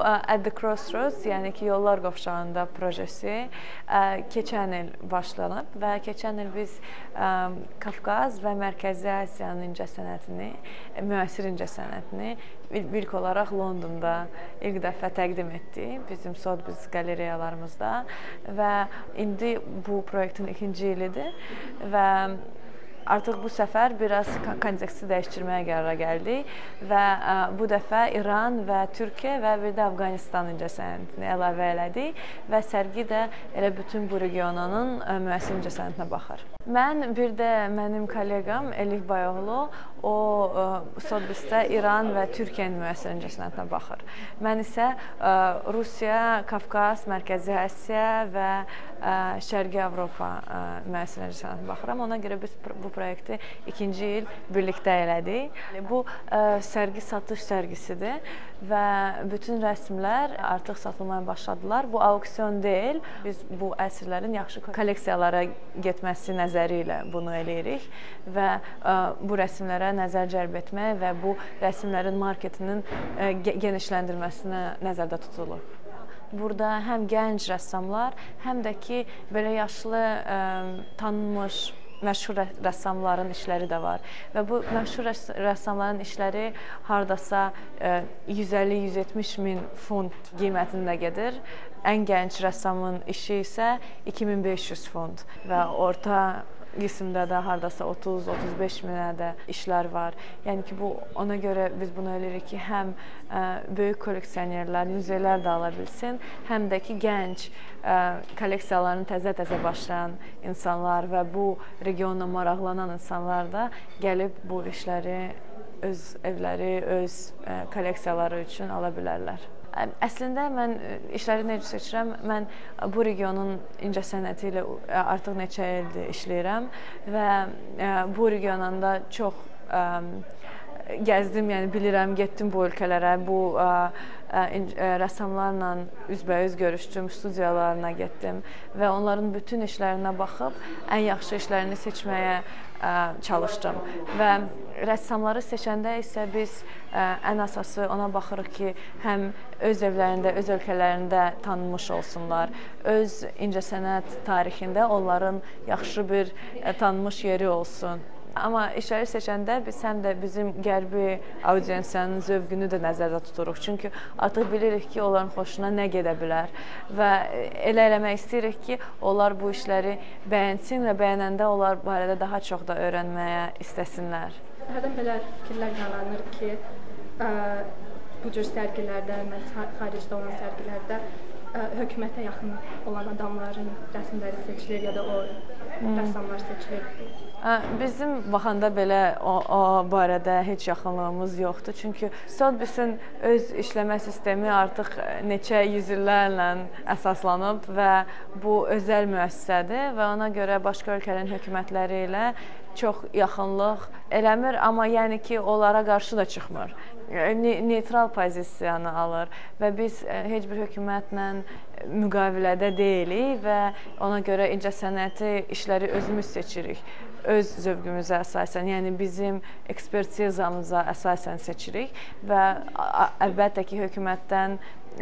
At the Crossroads, yəni ki, Yollar Qovşağında projesi keçən il başlanıb və keçən il biz Qafqaz və Mərkəzi Asiyanın incəsənətini, müasir incəsənətini ilk olaraq Londonda ilk dəfə təqdim etdik bizim Sotheby's qaleriyalarımızda və indi bu proyektin ikinci ilidir və artıq bu səfər biraz konteksti dəyişdirməyə qərara gəldik və bu dəfə İran və Türkiyə və bir də Afqanistan incəsənətini əlavə elədik və sərgi də elə bütün bu regionun müasir incəsənətinə baxır. Mən bir də mənim kolleqam Elif Bayoğlu, o Sotheby's-də İran və Türkiyənin müasir incəsənətinə baxır. Mən isə Rusiya, Qafqaz, Mərkəzi Asiya və Şərqi Avropa müasir incəsənətinə baxıram. Ona görə biz bu proyekti ikinci il birlikdə elədik. Bu sərgi satış sərgisidir və bütün rəsmlər artıq satılmaya başladılar. Bu auksion deyil, biz bu əsrlərin yaxşı kolleksiyalara getməsi nəzəri ilə bunu eləyirik və bu rəsmlərə nəzər cəlb etmək və bu rəsmlərin marketinin genişləndirməsinə nəzərdə tutulur. Burada həm gənc rəssamlar, həm də ki, belə yaşlı, tanınmış, məşhur rəssamların işləri də var və bu məşhur rəssamların işləri hardasa 150-170 min funt qiymətində gedir. Ən gənc rəssamın işi isə 2500 funt və orta qismdə də hardasa 30-35 minə də işlər var. Yəni ki, ona görə biz bunu eləyirik ki, həm böyük kolleksionerlər, muzeylər də ala bilsin, həm də ki, gənc kolleksiyalarını təzə-təzə başlayan insanlar və bu regionla maraqlanan insanlar da gəlib bu işləri öz evləri, öz kolleksiyaları üçün ala bilərlər. Əslində, mən işləri necə seçirəm? Mən bu regionun incəsənəti ilə artıq neçə ildir işləyirəm və bu regionda çox gəzdim, yəni bilirəm, getdim bu ölkələrə, bu rəssamlarla üzbəüz görüşdüm, studiyalarına getdim və onların bütün işlərinə baxıb ən yaxşı işlərini seçməyə çalışdım və rəssamları seçəndə isə biz ən əsası ona baxırıq ki, həm öz evlərində, öz ölkələrində tanınmış olsunlar, öz incəsənət tarixində onların yaxşı bir tanınmış yeri olsun. Amma işləri seçəndə biz həm də bizim qərbi audiensiyanın zövqünü də nəzərdə tuturuq. Çünki artıq bilirik ki, onların xoşuna nə gedə bilər və elə eləmək istəyirik ki, onlar bu işləri bəyənsin və bəyənəndə onlar barədə daha çox da öyrənməyə istəsinlər. Hərdən belə fikirlər yaranır ki, bu cür sərgilərdə, xaricdə olan sərgilərdə hökumətə yaxın olan adamların rəsmləri seçilir ya da o rəssamlar seçilir. Bizim baxanda belə o barədə heç yaxınlığımız yoxdur. Çünki Sotheby's-in öz işləmə sistemi artıq neçə yüzillərlə əsaslanıb və bu özəl müəssisədir və ona görə başqa ölkələrin hökumətləri ilə çox yaxınlıq eləmir, amma yəni ki, onlara qarşı da çıxmır. Neytral pozisiyanı alır və biz heç bir hökumətlə müqavilədə deyilik və ona görə incəsənəti işləri özümüz seçirik. Öz zövqümüzə əsasən, yəni bizim ekspertizamıza əsasən seçirik və əlbəttə ki, hökumətdən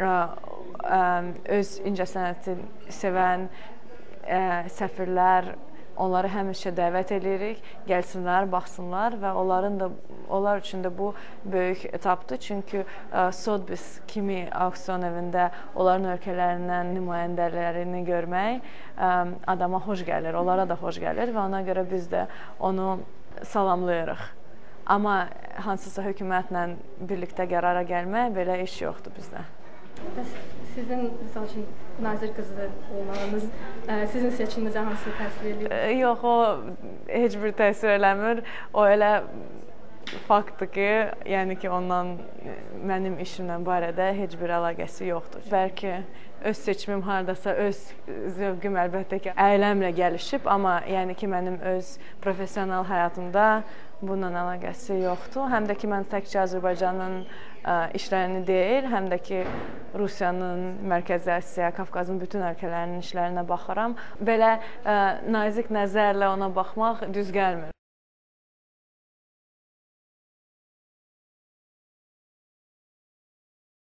öz incəsənəti sevən səfirlər, onları həmişə dəvət edirik, gəlsinlər, baxsınlar və onlar üçün də bu böyük etapdır. Çünki Sotheby's kimi auksion evində onların ölkələrindən nümayəndələrini görmək adama xoş gəlir, onlara da xoş gəlir və ona görə biz də onu salamlayırıq. Amma hansısa hökumətlə birlikdə qərara gəlmək, belə iş yoxdur bizdə. Sizin, misal üçün, nazir qızı olmağınız sizin seçiminizə hansı təsir edir? Yox, o heç bir təsir eləmir. O elə faktdır ki, yəni ki, ondan mənim işimlə barədə heç bir əlaqəsi yoxdur. Bəlkə öz seçimim hardasa, öz zövqüm əlbəttə ki, əyləmlə gəlişib, amma yəni ki, mənim öz professional həyatımda bununla əlaqəsi yoxdur. Həm də ki, mən təkcə Azərbaycanın işlərini deyil, həm də ki, Rusiyanın, Mərkəzi Asiya, Qafqazın bütün ölkələrinin işlərinə baxıram. Belə nazik nəzərlə ona baxmaq düz gəlmir.